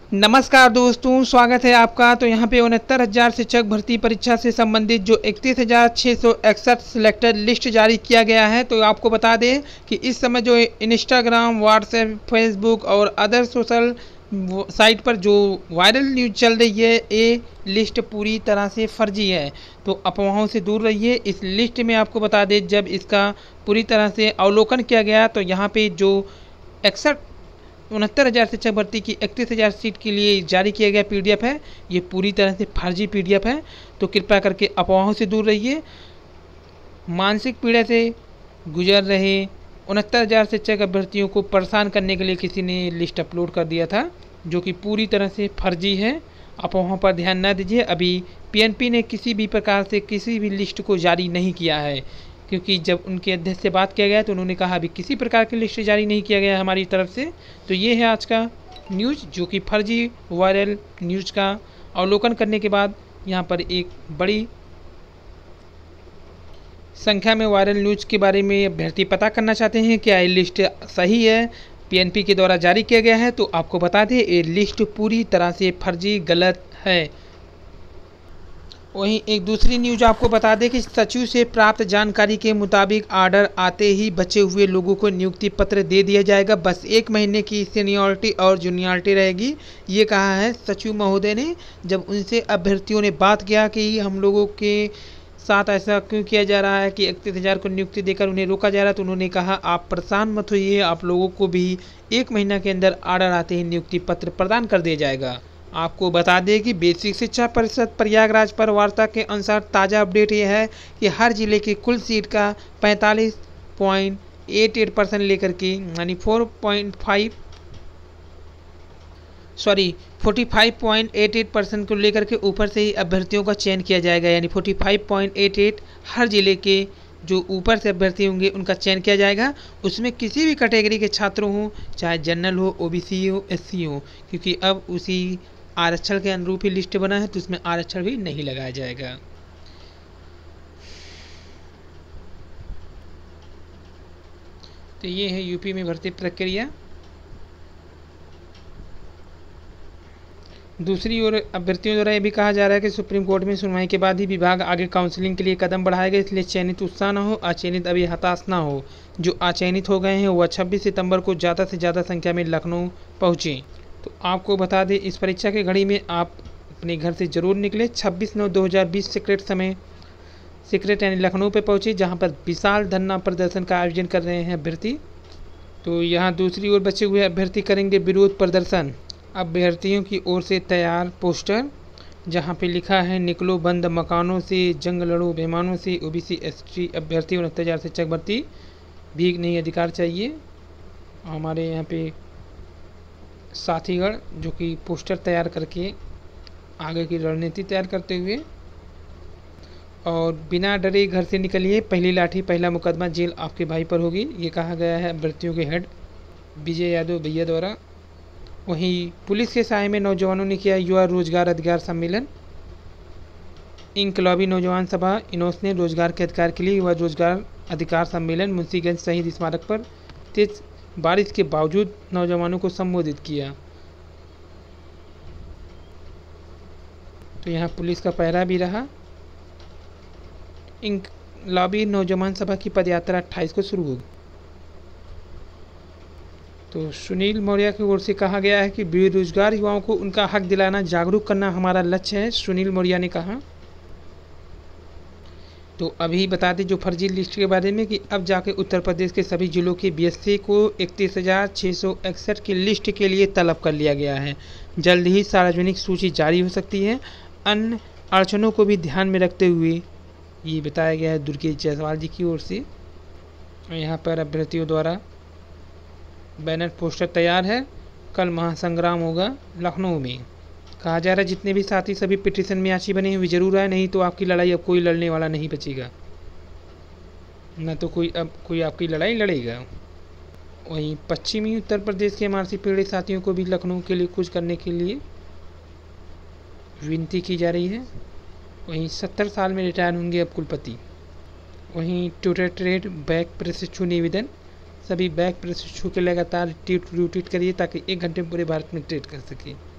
नमस्कार दोस्तों, स्वागत है आपका। तो यहाँ पे 69,000 शिक्षक भर्ती परीक्षा से संबंधित जो 31,661 सिलेक्टेड लिस्ट जारी किया गया है। तो आपको बता दें कि इस समय जो इंस्टाग्राम, व्हाट्सएप, फेसबुक और अदर सोशल साइट पर जो वायरल न्यूज़ चल रही है, ये लिस्ट पूरी तरह से फर्जी है। तो अफवाहों से दूर रहिए। इस लिस्ट में आपको बता दें, जब इसका पूरी तरह से अवलोकन किया गया तो यहाँ पे जो 69,000 शिक्षक भर्ती की 31,000 सीट के लिए जारी किया गया PDF है, ये पूरी तरह से फर्जी PDF है। तो कृपया करके अफवाहों से दूर रहिए। मानसिक पीड़ा से गुजर रहे 69,000 शिक्षक अभ्यर्थियों को परेशान करने के लिए किसी ने लिस्ट अपलोड कर दिया था, जो कि पूरी तरह से फर्जी है। अफवाहों पर ध्यान न दीजिए। अभी PNP ने किसी भी प्रकार से किसी भी लिस्ट को जारी नहीं किया है, क्योंकि जब उनके अध्यक्ष से बात किया गया तो उन्होंने कहा अभी किसी प्रकार की लिस्ट जारी नहीं किया गया है हमारी तरफ से। तो ये है आज का न्यूज़, जो कि फर्जी वायरल न्यूज़ का अवलोकन करने के बाद यहाँ पर एक बड़ी संख्या में वायरल न्यूज़ के बारे में अभ्यर्थी पता करना चाहते हैं क्या ये लिस्ट सही है, PNP के द्वारा जारी किया गया है। तो आपको बता दें, ये लिस्ट पूरी तरह से फर्जी गलत है। वहीं एक दूसरी न्यूज आपको बता दें कि सचिव से प्राप्त जानकारी के मुताबिक ऑर्डर आते ही बचे हुए लोगों को नियुक्ति पत्र दे दिया जाएगा। बस 1 महीने की सीनियरिटी और जूनियरिटी रहेगी, ये कहा है सचिव महोदय ने। जब उनसे अभ्यर्थियों ने बात किया कि हम लोगों के साथ ऐसा क्यों किया जा रहा है कि 31,000 को नियुक्ति देकर उन्हें रोका जा रहा है, तो उन्होंने कहा आप परेशान मत होइए, आप लोगों को भी 1 महीना के अंदर ऑर्डर आते ही नियुक्ति पत्र प्रदान कर दिया जाएगा। आपको बता दें कि बेसिक शिक्षा परिषद प्रयागराज पर वार्ता के अनुसार ताज़ा अपडेट यह है कि हर जिले की कुल सीट का 45.88% लेकर के यानी 45.88% को लेकर के ऊपर से ही अभ्यर्थियों का चयन किया जाएगा। यानी 45.88 हर जिले के जो ऊपर से अभ्यर्थी होंगे उनका चयन किया जाएगा। उसमें किसी भी कैटेगरी के छात्र हों, चाहे जनरल हो, OBC हो, SC हो, क्योंकि अब उसी आरक्षण के अनुरूप ही लिस्ट बना है, तो उसमें आरक्षण भी नहीं लगाया जाएगा। तो ये है यूपी में भर्ती प्रक्रिया। दूसरी ओर अभ्यर्थियों द्वारा यह भी कहा जा रहा है कि सुप्रीम कोर्ट में सुनवाई के बाद ही विभाग आगे काउंसलिंग के लिए कदम बढ़ाएगा, इसलिए चयनित उत्साह न हो, अचयनित अभी हताश न हो। जो अचयनित हो गए हैं वह 26 सितंबर को ज़्यादा से ज़्यादा संख्या में लखनऊ पहुँचे। तो आपको बता दें, इस परीक्षा की घड़ी में आप अपने घर से ज़रूर निकले। 26/9/2020 सीक्रेट यानी लखनऊ पे पहुँचे, जहाँ पर विशाल धरना प्रदर्शन का आयोजन कर रहे हैं अभ्यर्थी। तो यहाँ दूसरी ओर बचे हुए अभ्यर्थी करेंगे विरोध प्रदर्शन। अभ्यर्थियों की ओर से तैयार पोस्टर, जहाँ पे लिखा है निकलो बंद मकानों से, जंग लड़ो बेईमानों से, OBC ST अभ्यर्थी 69,000 शिक्षक भर्ती, भीख नहीं अधिकार चाहिए। हमारे यहाँ पे साथीगण जो कि पोस्टर तैयार करके आगे की रणनीति तैयार करते हुए, और बिना डरे घर से निकलिए, पहली लाठी पहला मुकदमा जेल आपके भाई पर होगी, ये कहा गया है अभ्यर्थियों के हेड विजय यादव भैया द्वारा। वहीं पुलिस के साय में नौजवानों ने किया युवा रोजगार अधिकार सम्मेलन। इंकलाबी नौजवान सभा इनोस ने रोजगार के अधिकार के लिए युवा रोजगार अधिकार सम्मेलन मुंशीगंज शहीद स्मारक पर तेज बारिश के बावजूद नौजवानों को संबोधित किया। तो यहाँ पुलिस का पहरा भी रहा। इंकलाबी नौजवान सभा की पदयात्रा 28 को शुरू होगी। तो सुनील मौर्य की ओर से कहा गया है कि बेरोजगार युवाओं को उनका हक दिलाना, जागरूक करना हमारा लक्ष्य है, सुनील मौर्य ने कहा। तो अभी बता दें जो फर्जी लिस्ट के बारे में कि अब जाके उत्तर प्रदेश के सभी जिलों के BSc को 31,661 की लिस्ट के लिए तलब कर लिया गया है। जल्द ही सार्वजनिक सूची जारी हो सकती है। अन्य अड़चनों को भी ध्यान में रखते हुए ये बताया गया है दुर्गेश जायसवाल जी की ओर से। यहाँ पर अभ्यर्थियों द्वारा बैनर पोस्टर तैयार है। कल महासंग्राम होगा लखनऊ में। कहा जा रहा है जितने भी साथी सभी पिटीशन में याची बने हुए जरूर आए, नहीं तो आपकी लड़ाई अब कोई लड़ने वाला नहीं बचेगा, न तो कोई आपकी लड़ाई लड़ेगा। वहीं पश्चिमी उत्तर प्रदेश के MRC पीड़ित साथियों को भी लखनऊ के लिए कुछ करने के लिए विनती की जा रही है। वहीं 70 साल में रिटायर होंगे अब कुलपति। वहीं ट्यूटर बैक प्रशिक्षु निवेदन, सभी बैक प्रशिक्षु के लगातार ट्वीट करिए ताकि 1 घंटे में पूरे भारत में ट्रेड कर सके।